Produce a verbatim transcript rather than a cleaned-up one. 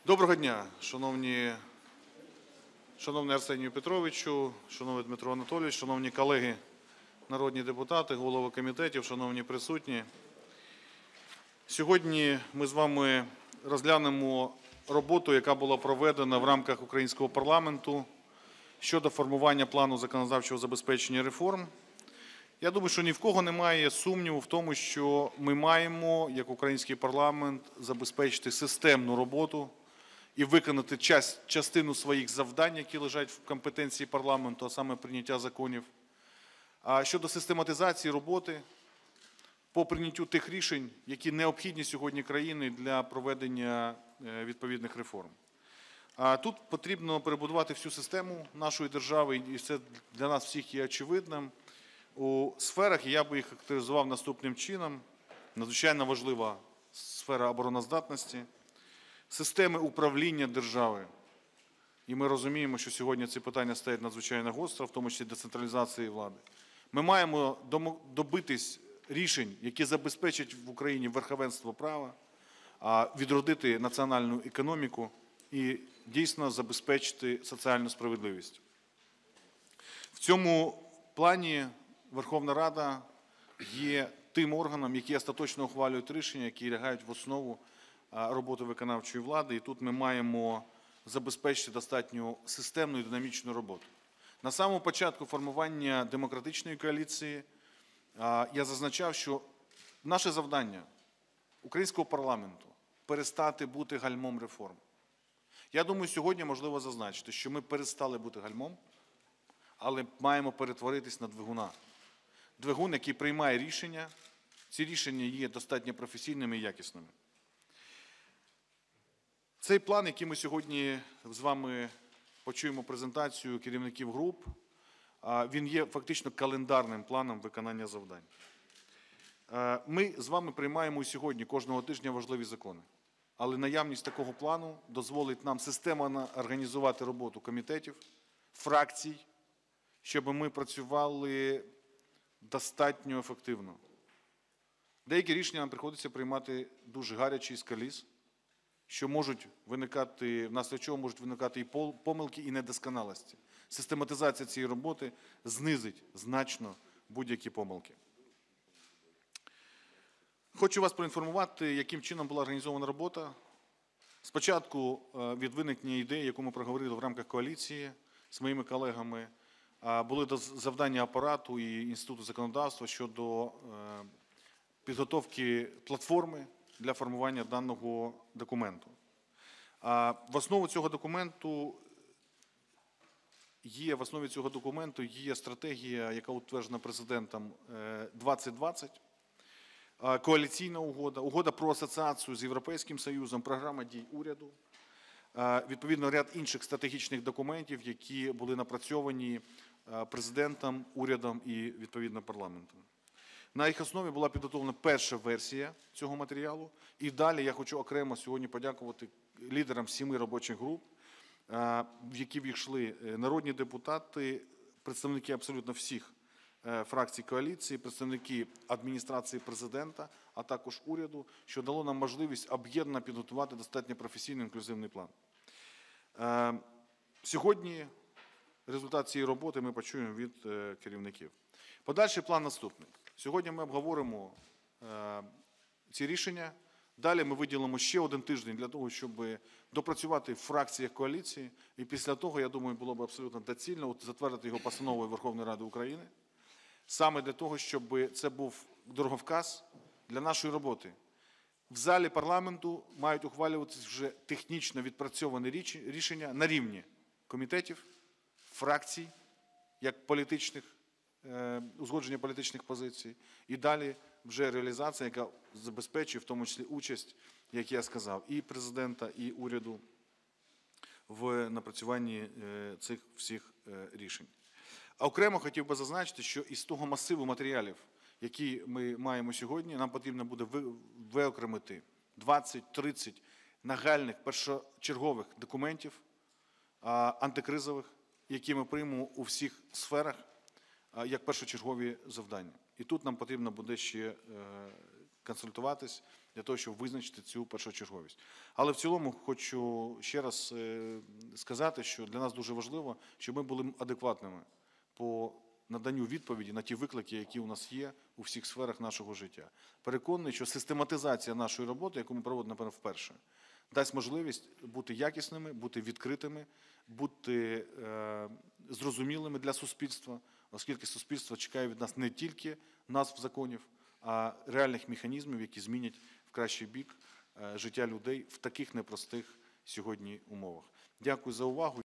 Доброго дня, шановні, шановний Арсенію Петровичу, шановний Дмитро Анатолійович, шановні колеги народні депутати, голови комітетів, шановні присутні. Сьогодні ми з вами розглянемо роботу, яка була проведена в рамках українського парламенту щодо формування плану законодавчого забезпечення реформ. Я думаю, що ні в кого немає сумніву в тому, що ми маємо, як український парламент, забезпечити системну роботу і виконати частину своїх завдань, які лежать в компетенції парламенту, а саме прийняття законів. А щодо систематизації роботи по прийняттю тих рішень, які необхідні сьогодні країні для проведення відповідних реформ. А тут потрібно перебудувати всю систему нашої держави, і це для нас всіх є очевидним. У сферах, я би їх характеризував наступним чином: надзвичайно важлива сфера обороноздатності, системи управління держави. І ми розуміємо, що сьогодні ці питання стоять надзвичайно гостро, в тому числі децентралізації влади. Ми маємо добитись рішень, які забезпечать в Україні верховенство права, відродити національну економіку і дійсно забезпечити соціальну справедливість. В цьому плані Верховна Рада є тим органом, який остаточно ухвалюють рішення, які лягають в основу роботи виконавчої влади. І тут ми маємо забезпечити достатньо системну і динамічну роботу. На самому початку формування демократичної коаліції я зазначав, що наше завдання українського парламенту – перестати бути гальмом реформ. Я думаю, сьогодні можливо зазначити, що ми перестали бути гальмом, але маємо перетворитись на двигуна. Двигун, який приймає рішення, ці рішення є достатньо професійними і якісними. Цей план, який ми сьогодні з вами почуємо презентацію керівників груп, він є фактично календарним планом виконання завдань. Ми з вами приймаємо сьогодні кожного тижня важливі закони, але наявність такого плану дозволить нам системно організувати роботу комітетів, фракцій, щоб ми працювали достатньо ефективно. Деякі рішення нам приходиться приймати дуже гарячі з коліс, що можуть виникати, внаслідок чого можуть виникати і помилки, і недосконалості. Систематизація цієї роботи знизить значно будь-які помилки. Хочу вас проінформувати, яким чином була організована робота. Спочатку від виникнення ідеї, яку ми проговорили в рамках коаліції з моїми колегами, були завдання апарату і Інституту законодавства щодо підготовки платформи для формування даного документу. В основі цього документу є, в основі цього документу є стратегія, яка утверджена президентом двадцять двадцять, коаліційна угода, угода про асоціацію з Європейським Союзом, програма дій уряду, відповідно ряд інших стратегічних документів, які були напрацьовані президентом, урядом і відповідно парламентом. На їх основі була підготовлена перша версія цього матеріалу. І далі я хочу окремо сьогодні подякувати лідерам сіми робочих груп, в які війшли народні депутати, представники абсолютно всіх фракцій коаліції, представники адміністрації президента, а також уряду, що дало нам можливість об'єднано підготувати достатньо професійний інклюзивний план. Сьогодні результат цієї роботи ми почуємо від керівників. Подальший план наступний. Сьогодні ми обговоримо ці рішення. Далі ми виділимо ще один тиждень для того, щоб допрацювати в фракціях коаліції. І після того, я думаю, було б абсолютно доцільно затвердити його постановою Верховної Ради України. Саме для того, щоб це був дороговказ для нашої роботи. В залі парламенту мають ухвалюватися вже технічно відпрацьовані рішення на рівні комітетів, фракцій, як політичних, узгодження політичних позицій, і далі вже реалізація, яка забезпечує в тому числі участь, як я сказав, і президента, і уряду в напрацюванні цих всіх рішень. А окремо хотів би зазначити, що із того масиву матеріалів, які ми маємо сьогодні, нам потрібно буде виокремити двадцять-тридцять нагальних першочергових документів антикризових, які ми приймемо у всіх сферах як першочергові завдання. І тут нам потрібно буде ще консультуватись для того, щоб визначити цю першочерговість. Але в цілому хочу ще раз е, сказати, що для нас дуже важливо, щоб ми були адекватними по наданню відповіді на ті виклики, які у нас є у всіх сферах нашого життя. Переконаний, що систематизація нашої роботи, яку ми проводимо, напевно, вперше, дасть можливість бути якісними, бути відкритими, бути е, зрозумілими для суспільства, оскільки суспільство чекає від нас не тільки назв законів, а реальних механізмів, які змінять в кращий бік е, життя людей в таких непростих сьогодні умовах. Дякую за увагу.